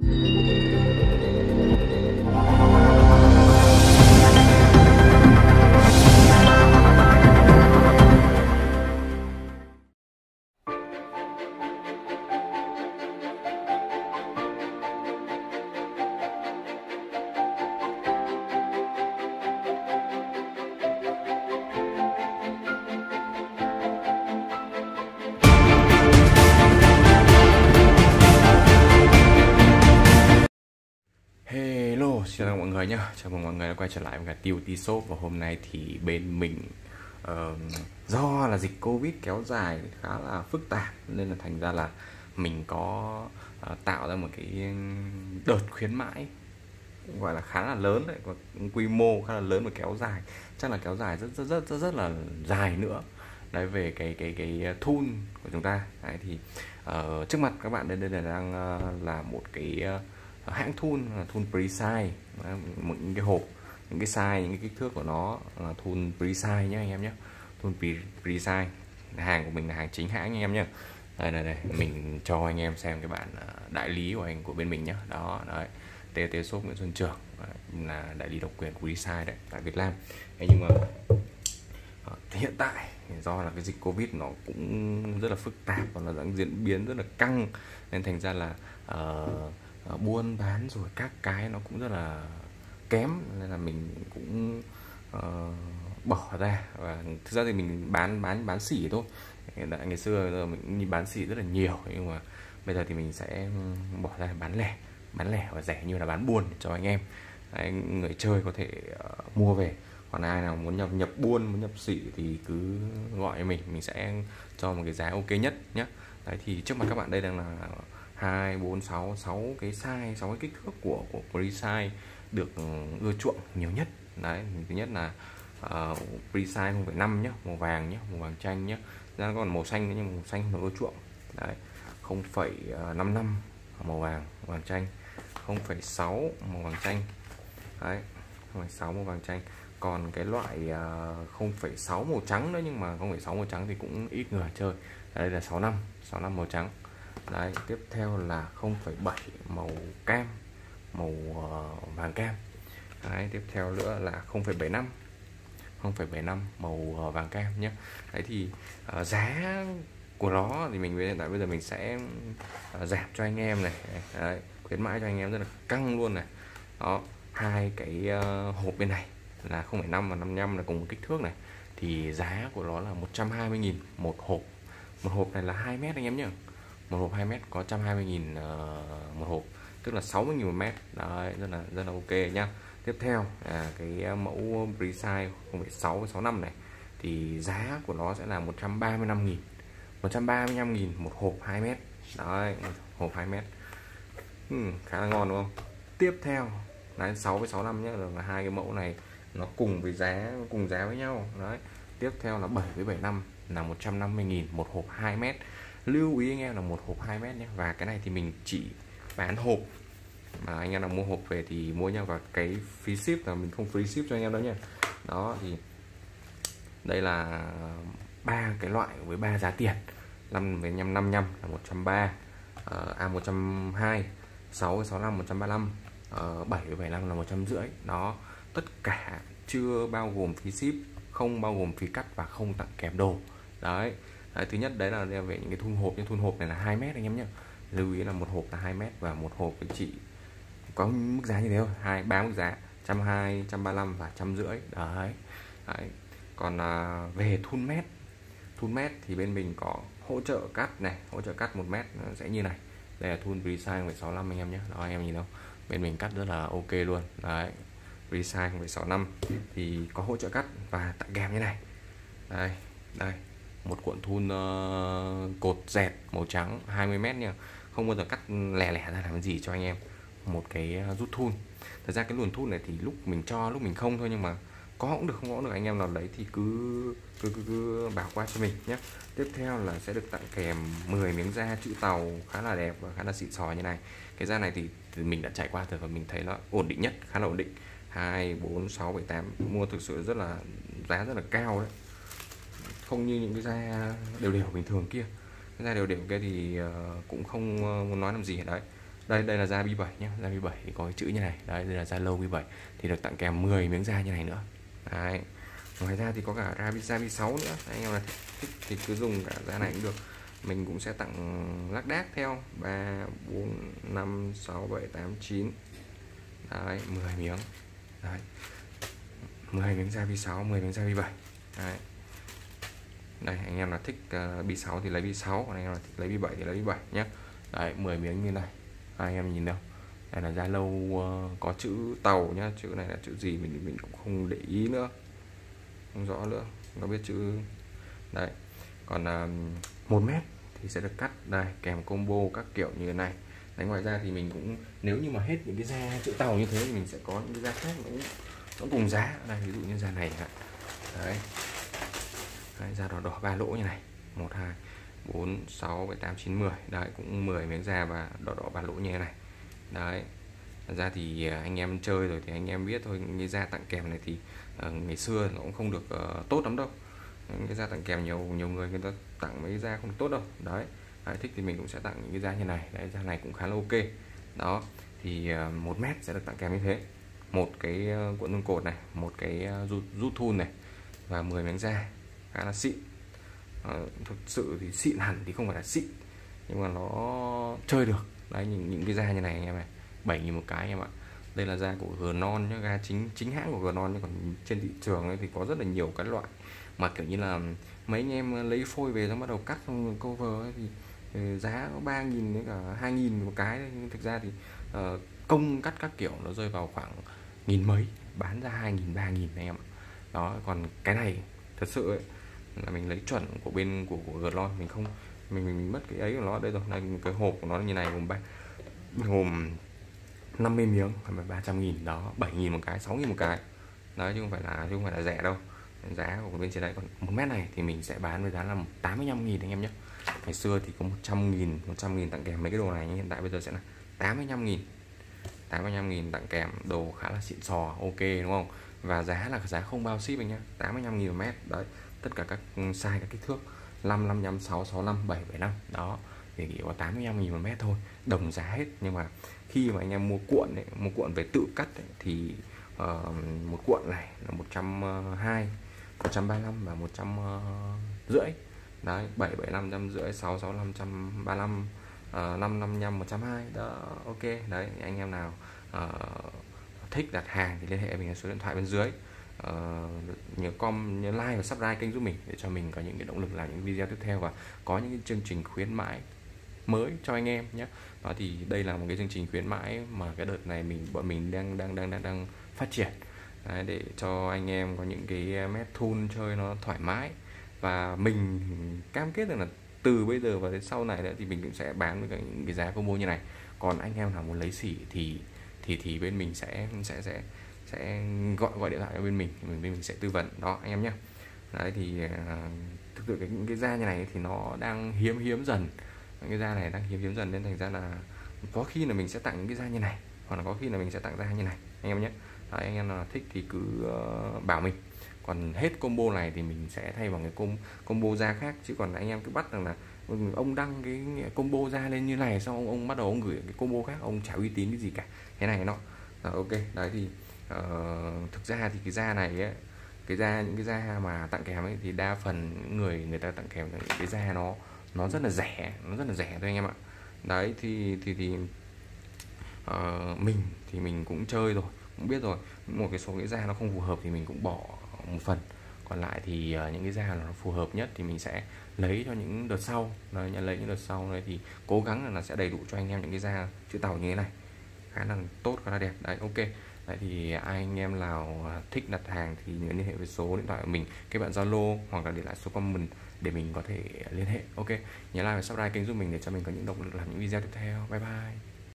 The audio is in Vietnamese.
Hello, xin chào mọi người nhé. Chào mừng mọi người đã quay trở lại với cả TOT Shop. Và hôm nay thì bên mình do là dịch Covid kéo dài khá là phức tạp, nên là thành ra là mình có tạo ra một cái đợt khuyến mãi gọi là khá là lớn đấy, có quy mô khá là lớn và kéo dài, chắc là kéo dài rất là dài nữa đấy, về cái tool của chúng ta đấy. Thì trước mặt các bạn đây là đang là một cái hãng tool là tool Presize, một những cái hộp, những cái size, những cái kích thước của nó là tool Presize nhé anh em nhé. Tool Presize, hàng của mình là hàng chính hãng anh em nhé. Đây mình cho anh em xem cái bản đại lý của bên mình nhé. Đó đấy, TOT Shop Nguyễn Xuân Trường là đại lý độc quyền của Presize đấy tại Việt Nam. Thế nhưng mà hiện tại do là cái dịch Covid nó cũng rất là phức tạp và nó đang diễn biến rất là căng, nên thành ra là buôn bán rồi các cái nó cũng rất là kém, nên là mình cũng bỏ ra. Và thực ra thì mình bán xỉ thôi. Ngày xưa mình bán xỉ rất là nhiều, nhưng mà bây giờ thì mình sẽ bỏ ra bán lẻ và rẻ như là bán buôn cho anh em. Đấy, người chơi có thể mua về. Còn ai nào muốn nhập buôn, muốn nhập xỉ thì cứ gọi mình sẽ cho một cái giá ok nhất nhé. Đấy, thì trước mặt các bạn đây đang là 2, 4, 6 cái size, 6 cái kích thước của Presize được ưa chuộng nhiều nhất. Đấy, thứ nhất là Presize 0,5 nhé, màu vàng nhé, màu vàng chanh nhé. Ra còn màu xanh nữa, nhưng màu xanh nó ưa chuộng. Đấy, 0,55 màu vàng chanh, 0,6 màu vàng chanh. Đấy, 0,6 màu vàng chanh. Còn cái loại 0,6 màu trắng nữa, nhưng mà 0,6 màu trắng thì cũng ít người chơi. Đây là 65 màu trắng. Đấy, tiếp theo là 0,7 màu cam, màu vàng cam. Đấy, tiếp theo nữa là 0,75 màu vàng cam nhé. Đấy thì giá của nó thì mình hiện tại bây giờ mình sẽ giảm cho anh em này. Đấy, khuyến mãi cho anh em rất là căng luôn này. Đó, hai cái hộp bên này là 0,5 và 55 là cùng một kích thước này, thì giá của nó là 120.000 một hộp. Một hộp này là 2 mét anh em nhé. Một hộp 2 mét có 120.000 một hộp, tức là 60.000 một mét. Đấy, rất là ok nhá. Tiếp theo cái mẫu Presize 0,6-65 này thì giá của nó sẽ là 135.000 một hộp 2 mét. Đấy, hộp 2 mét. Khá là ngon đúng không? Tiếp theo đấy, 6-65 nhé, là hai cái mẫu này nó cùng giá với nhau. Đấy, tiếp theo là 7-75 là 150.000 một hộp 2 mét. Lưu ý anh em là một hộp 2 mét nhé. Và cái này thì mình chỉ bán hộp, mà anh em nào mua hộp về thì mua nhau, và cái phí ship là mình không free ship cho anh em đâu nhé. Đó, thì đây là ba cái loại với 3 giá tiền. 5-55 là 130, A120, 6-65 135, 7-75 là 150. Đó, tất cả chưa bao gồm phí ship, không bao gồm phí cắt và không tặng kèm đồ. Đấy, thứ nhất đấy là về những cái thun hộp. Nhưng thun hộp này là 2 mét anh em nhé. Lưu ý là một hộp là 2 mét, và một hộp với chị có mức giá như thế thôi, 3 mức giá 120, 135 và 150. Đấy. Còn về thun mét thì bên mình có hỗ trợ cắt này, hỗ trợ cắt 1 mét nó sẽ như này. Đây là thun Presize 0,65 anh em nhé. Đó, anh em nhìn không, bên mình cắt rất là ok luôn. Đấy, Presize 0,65 thì có hỗ trợ cắt và tặng kèm như này. Đây một cuộn thun cột dẹt màu trắng 20 mét nha, không bao giờ cắt lẻ ra làm gì cho anh em. Một cái rút thun. Thật ra cái luồn thun này thì lúc mình cho lúc mình không thôi, nhưng mà có cũng được không có được, anh em nào lấy thì cứ bảo qua cho mình nhé. Tiếp theo là sẽ được tặng kèm 10 miếng da chữ tàu khá là đẹp và khá là xịn sò như này. Cái da này thì mình đã trải qua rồi và mình thấy nó ổn định nhất, khá là ổn định. 2, 4, 6, 7, 8 mua thực sự rất là giá rất là cao đấy, không như những cái da đều bình thường kia. Cái da đều kia thì cũng không muốn nói làm gì. Đấy, Đây là da B7 nhé, da B7 thì có cái chữ như này. Đây là Zalo B7 thì được tặng kèm 10 miếng da như này nữa. Đấy. Ngoài ra thì có cả da B6 nữa. Anh em là thích thì cứ dùng cả da này cũng được. Mình cũng sẽ tặng lác đác theo 3 4 5 6 7 8 9. Đấy, 10 miếng. Đấy. 10 miếng da B6, 10 miếng da B7. Đấy. Đây, anh em là thích B6 thì lấy B6, còn anh em là thích lấy B7 thì lấy B7 nhé. Đấy, 10 miếng như này. Anh em nhìn đâu? Đây là Zalo có chữ tàu nhá, chữ này là chữ gì mình cũng không để ý nữa, không rõ nữa, không biết chữ. Đấy, còn 1 mét thì sẽ được cắt đây kèm combo các kiểu như thế này. Đấy, ngoài ra thì mình cũng nếu như mà hết những cái da chữ tàu như thế thì mình sẽ có những cái da khác nó cùng giá. Đây, ví dụ như da này ạ. Đấy. Đấy, da đỏ đỏ 3 lỗ như này, 1 2 4 6 7 8 9 10. Đấy, cũng 10 miếng da và đỏ đỏ 3 lỗ như thế này. Đấy. Thật ra thì anh em chơi rồi thì anh em biết thôi, cái da tặng kèm này thì ngày xưa nó cũng không được tốt lắm đâu. Cái da tặng kèm nhiều người ta tặng mấy cái da không tốt đâu. Đấy. Đấy, thích thì mình cũng sẽ tặng những cái da như này. Đấy, da này cũng khá là ok. Đó, thì 1 mét sẽ được tặng kèm như thế. Một cái cuộn dây cột này, một cái rút thun này và 10 miếng da khá là xịn. Thực sự thì xịn hẳn thì không phải là xịn, nhưng mà nó chơi được. Đấy, những cái da như này anh em này, 7.000 một cái em ạ. Đây là da của Gnon nhá, da chính hãng của Gnon, nhưng còn trên thị trường ấy thì có rất là nhiều cái loại mà kiểu như là mấy anh em lấy phôi về xong bắt đầu cắt xong cover ấy, thì giá có 3.000 đến cả 2.000 một cái. Nhưng thực ra thì công cắt các kiểu nó rơi vào khoảng nghìn mấy, bán ra 2.000 3.000 anh em ạ. Đó, còn cái này thật sự ấy, là mình lấy chuẩn của bên của Gnon, mình không mình mất cái ấy của nó. Đây rồi, này cái hộp của nó như này gồm 50 miếng phải 300.000 đó, 7.000 một cái, 6.000 một cái. Đấy, chứ không phải là rẻ đâu. Giá của bên trên đấy. Còn 1 mét này thì mình sẽ bán với giá là 85.000 anh em nhé. Ngày xưa thì có 100.000 tặng kèm mấy cái đồ này, nhưng hiện tại bây giờ sẽ là 85.000 tặng kèm đồ khá là xịn sò, ok đúng không? Và giá là giá không bao ship anh nhé, 85.000 một mét. Đấy, tất cả các size, các kích thước 5, 55, 6, 65, 7, 75 đó thì chỉ có 85.000 một mét thôi, đồng giá hết. Nhưng mà khi mà anh em mua cuộn về tự cắt ấy, thì một cuộn này là 120, 135 và 150. Đấy, 7, 75, 150, 6, 65, 135, 5, 55, 120 đó, ok. Đấy, anh em nào thích đặt hàng thì liên hệ mình ở số điện thoại bên dưới. Nhớ like và subscribe kênh giúp mình để cho mình có những cái động lực làm những video tiếp theo và có những cái chương trình khuyến mãi mới cho anh em nhé. Đó, thì đây là một cái chương trình khuyến mãi mà cái đợt này bọn mình đang phát triển. Đấy, để cho anh em có những cái mét thun chơi nó thoải mái, và mình cam kết rằng là từ bây giờ và đến sau này nữa thì mình cũng sẽ bán với cả những cái giá combo như này. Còn anh em nào muốn lấy xỉ thì bên mình sẽ gọi điện thoại cho bên mình sẽ tư vấn đó anh em nhé. Đấy, thì thực sự những cái da như này thì nó đang hiếm dần. Cái da này đang hiếm dần nên thành ra là có khi là mình sẽ tặng những cái da như này, hoặc là có khi là mình sẽ tặng da như này anh em nhé. Đấy, anh em nào thích thì cứ bảo mình. Còn hết combo này thì mình sẽ thay bằng cái combo da khác. Chứ còn anh em cứ bắt rằng là ông đăng cái combo da lên như này, xong ông bắt đầu ông gửi cái combo khác, ông chả uy tín cái gì cả, thế này nó ok. Đấy, thì thực ra thì cái da này ấy, những cái da mà tặng kèm ấy thì đa phần người ta tặng kèm cái da nó rất là rẻ, thôi anh em ạ. Đấy, thì mình cũng chơi rồi, cũng biết rồi, một cái số cái da nó không phù hợp thì mình cũng bỏ một phần, còn lại thì những cái da nó phù hợp nhất thì mình sẽ lấy cho những đợt sau. Đấy, lấy những đợt sau này thì cố gắng là nó sẽ đầy đủ cho anh em những cái da chữ tàu như thế này, khá là tốt, khá là đẹp. Đấy, ok. Đấy, thì anh em nào thích đặt hàng thì nhớ liên hệ với số điện thoại của mình, kết bạn Zalo hoặc là để lại số comment để mình có thể liên hệ. Ok, nhớ like và subscribe kênh giúp mình để cho mình có những động lực làm những video tiếp theo. Bye bye.